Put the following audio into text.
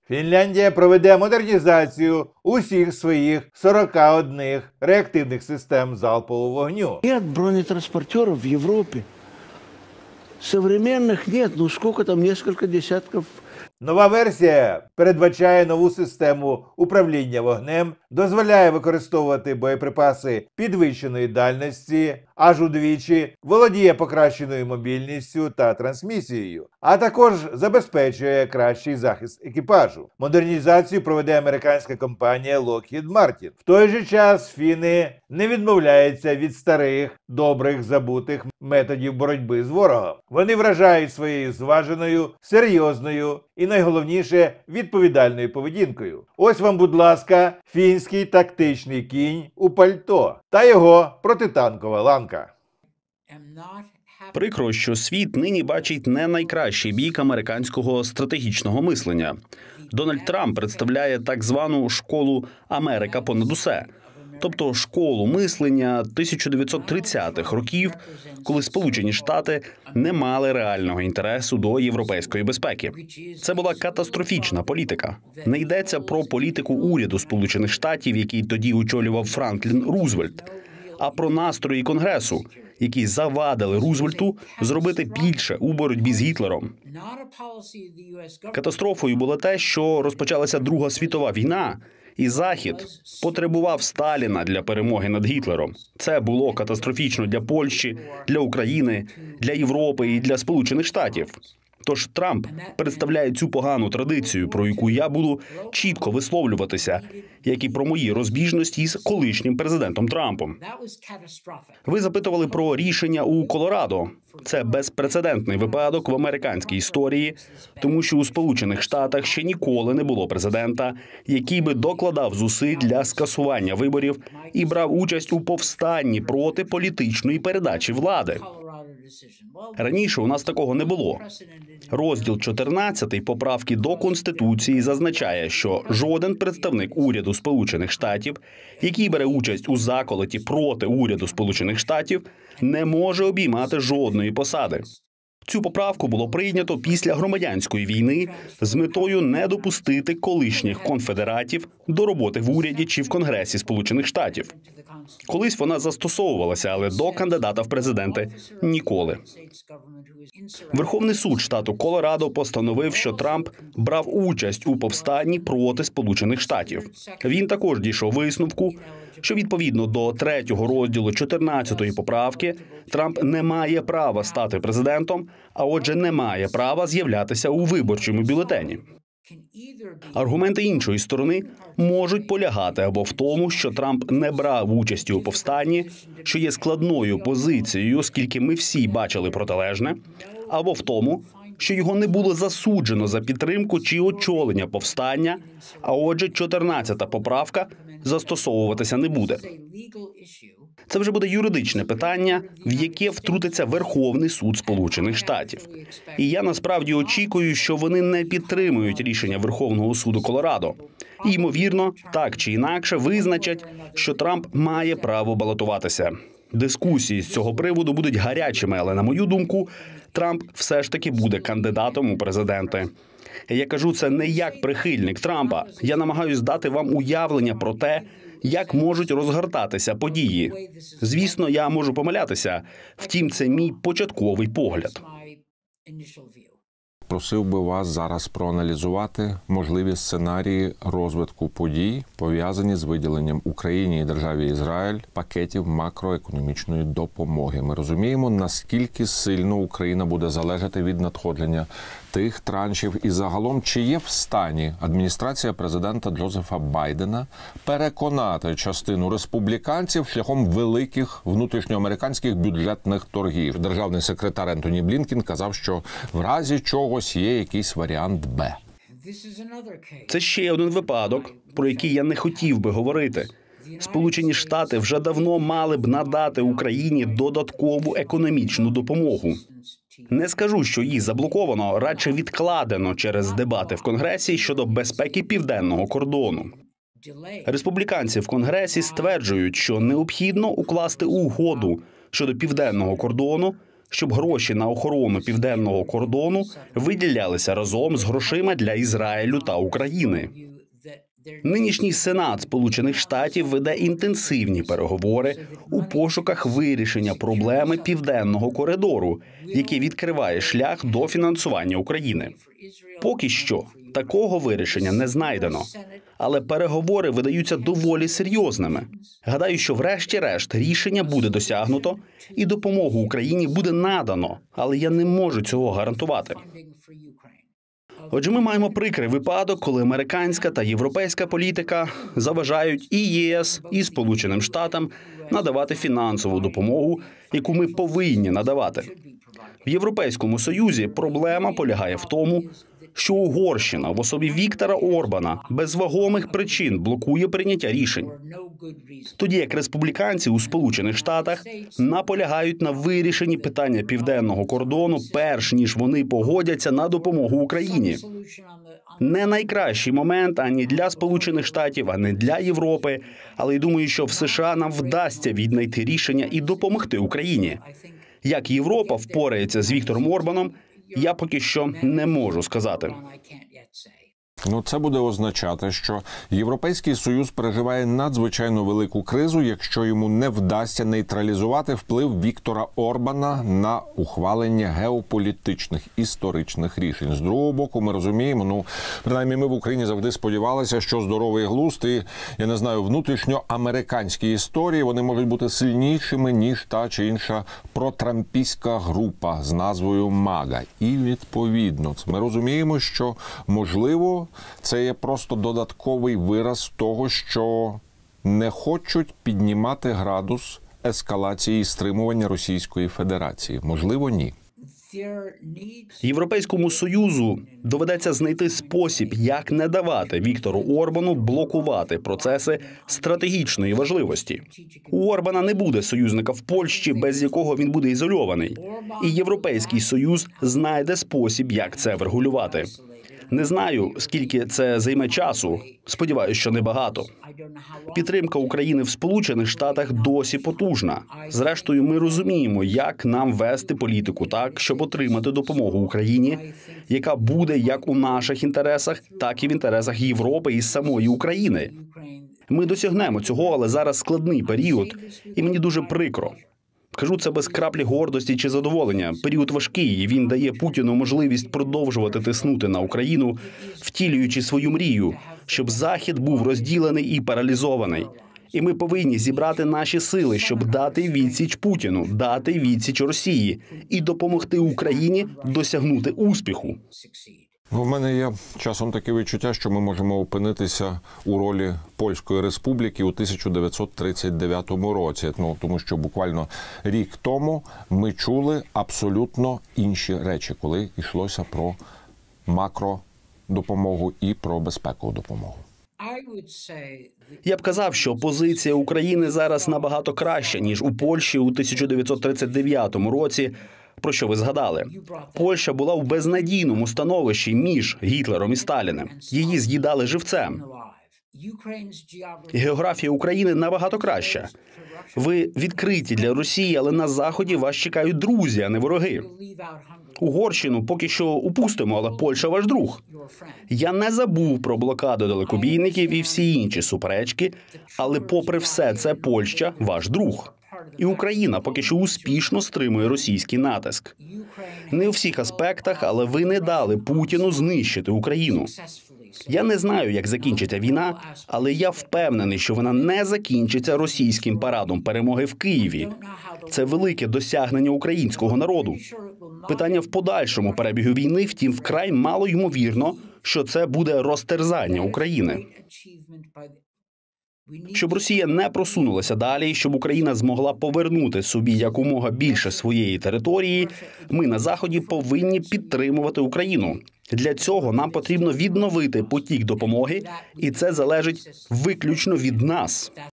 Фінляндія проведе модернізацію усіх своїх 41 реактивних систем залпового вогню. Нет бронетранспортеров в Европе. Современных нет. Ну сколько там, несколько десятков. Нова версія передбачає нову систему управління вогнем, дозволяє використовувати боєприпаси підвищеної дальності, аж удвічі, володіє покращеною мобільністю та трансмісією, а також забезпечує кращий захист екіпажу. Модернізацію проведе американська компанія Lockheed Martin. В той же час фіни не відмовляються від старих, добрих, забутих методів боротьби з ворогом. Вони вражають своєю зваженою, серйозною і, найголовніше, відповідальною поведінкою. Ось вам, будь ласка, фінський тактичний кінь у пальто та його протитанкова ланка. Прикро, що світ нині бачить не найкращий бік американського стратегічного мислення. Дональд Трамп представляє так звану школу «Америка понад усе», тобто школу мислення 1930-х років, коли Сполучені Штати не мали реального інтересу до європейської безпеки. Це була катастрофічна політика. Не йдеться про політику уряду Сполучених Штатів, який тоді очолював Франклін Рузвельт, а про настрої Конгресу, які завадили Рузвельту зробити більше у боротьбі з Гітлером. Катастрофою було те, що розпочалася Друга світова війна, і Захід потребував Сталіна для перемоги над Гітлером. Це було катастрофічно для Польщі, для України, для Європи і для Сполучених Штатів. Тож Трамп представляє цю погану традицію, про яку я буду чітко висловлюватися, як і про мої розбіжності з колишнім президентом Трампом. Ви запитували про рішення у Колорадо. Це безпрецедентний випадок в американській історії, тому що у Сполучених Штатах ще ніколи не було президента, який би докладав зусиль для скасування виборів і брав участь у повстанні проти політичної передачі влади. Раніше у нас такого не було. Розділ 14 поправки до Конституції зазначає, що жоден представник уряду Сполучених Штатів, який бере участь у заколоті проти уряду Сполучених Штатів, не може обіймати жодної посади. Цю поправку було прийнято після громадянської війни з метою не допустити колишніх конфедератів до роботи в уряді чи в Конгресі Сполучених Штатів. Колись вона застосовувалася, але до кандидата в президенти – ніколи. Верховний суд штату Колорадо постановив, що Трамп брав участь у повстанні проти Сполучених Штатів. Він також дійшов висновку, що відповідно до 3-го розділу 14-ї поправки Трамп не має права стати президентом, а отже не має права з'являтися у виборчому бюлетені. Аргументи іншої сторони можуть полягати або в тому, що Трамп не брав участі у повстанні, що є складною позицією, оскільки ми всі бачили протилежне, або в тому, що його не було засуджено за підтримку чи очолення повстання, а отже 14-та поправка застосовуватися не буде. Це вже буде юридичне питання, в яке втрутиться Верховний суд Сполучених Штатів. І я насправді очікую, що вони не підтримують рішення Верховного суду Колорадо. І, ймовірно, так чи інакше визначать, що Трамп має право балотуватися. Дискусії з цього приводу будуть гарячими, але, на мою думку, Трамп все ж таки буде кандидатом у президенти. Я кажу це не як прихильник Трампа. Я намагаюсь дати вам уявлення про те, як можуть розгортатися події. Звісно, я можу помилятися, втім, це мій початковий погляд. Просив би вас зараз проаналізувати можливі сценарії розвитку подій, пов'язані з виділенням Україні і державі Ізраїль пакетів макроекономічної допомоги. Ми розуміємо, наскільки сильно Україна буде залежати від надходження тих траншів. І загалом, чи є в стані адміністрація президента Джозефа Байдена переконати частину республіканців шляхом великих внутрішньоамериканських бюджетних торгів? Державний секретар Ентоні Блінкен казав, що в разі чогось є якийсь варіант «Б». Це ще один випадок, про який я не хотів би говорити. Сполучені Штати вже давно мали б надати Україні додаткову економічну допомогу. Не скажу, що її заблоковано, радше відкладено через дебати в Конгресі щодо безпеки південного кордону. Республіканці в Конгресі стверджують, що необхідно укласти угоду щодо південного кордону, щоб гроші на охорону південного кордону виділялися разом з грошима для Ізраїлю та України. Нинішній Сенат Сполучених Штатів веде інтенсивні переговори у пошуках вирішення проблеми Південного коридору, який відкриває шлях до фінансування України. Поки що такого вирішення не знайдено, але переговори видаються доволі серйозними. Гадаю, що врешті-решт рішення буде досягнуто і допомогу Україні буде надано, але я не можу цього гарантувати. Отже, ми маємо прикрий випадок, коли американська та європейська політика заважають і ЄС, і Сполученим Штатам надавати фінансову допомогу, яку ми повинні надавати. В Європейському Союзі проблема полягає в тому, що Угорщина в особі Віктора Орбана без вагомих причин блокує прийняття рішень. Тоді як республіканці у Сполучених Штатах наполягають на вирішенні питання південного кордону, перш ніж вони погодяться на допомогу Україні. Не найкращий момент ані для Сполучених Штатів, ані для Європи, але й думаю, що в США нам вдасться віднайти рішення і допомогти Україні. Як Європа впорається з Віктором Орбаном, я поки що не можу сказати. Це буде означати, що Європейський Союз переживає надзвичайно велику кризу, якщо йому не вдасться нейтралізувати вплив Віктора Орбана на ухвалення геополітичних історичних рішень. З другого боку, ми розуміємо, принаймні ми в Україні завжди сподівалися, що здоровий глузд і, я не знаю, внутрішньоамериканські історії, вони можуть бути сильнішими, ніж та чи інша протрампійська група з назвою МАГА. І, відповідно, ми розуміємо, що, можливо, це є просто додатковий вираз того, що не хочуть піднімати градус ескалації і стримування Російської Федерації. Можливо, ні. Європейському Союзу доведеться знайти спосіб, як не давати Віктору Орбану блокувати процеси стратегічної важливості. У Орбана не буде союзника в Польщі, без якого він буде ізольований. І Європейський Союз знайде спосіб, як це врегулювати. Не знаю, скільки це займе часу. Сподіваюся, що небагато. Підтримка України в Сполучених Штатах досі потужна. Зрештою, ми розуміємо, як нам вести політику так, щоб отримати допомогу Україні, яка буде як у наших інтересах, так і в інтересах Європи і самої України. Ми досягнемо цього, але зараз складний період, і мені дуже прикро. Кажу це без краплі гордості чи задоволення. Період важкий, і він дає Путіну можливість продовжувати тиснути на Україну, втілюючи свою мрію, щоб Захід був розділений і паралізований. І ми повинні зібрати наші сили, щоб дати відсіч Путіну, дати відсіч Росії і допомогти Україні досягнути успіху. У мене є часом таке відчуття, що ми можемо опинитися у ролі Польської Республіки у 1939 році. Тому що буквально рік тому ми чули абсолютно інші речі, коли йшлося про макродопомогу і про безпекову допомогу. Я б казав, що позиція України зараз набагато краща, ніж у Польщі у 1939 році, про що ви згадали. Польща була в безнадійному становищі між Гітлером і Сталіним. Її з'їдали живцем. Географія України набагато краща. Ви відкриті для Росії, але на Заході вас чекають друзі, а не вороги. Угорщину поки що упустимо, але Польща ваш друг. Я не забув про блокаду далекобійників і всі інші суперечки, але попри все це Польща ваш друг. І Україна поки що успішно стримує російський натиск. Не у всіх аспектах, але ви не дали Путіну знищити Україну. Я не знаю, як закінчиться війна, але я впевнений, що вона не закінчиться російським парадом перемоги в Києві. Це велике досягнення українського народу. Питання в подальшому перебігу війни, втім, вкрай мало ймовірно, що це буде розтерзання України. Щоб Росія не просунулася далі, щоб Україна змогла повернути собі якомога більше своєї території, ми на Заході повинні підтримувати Україну. Для цього нам потрібно відновити потік допомоги, і це залежить виключно від нас.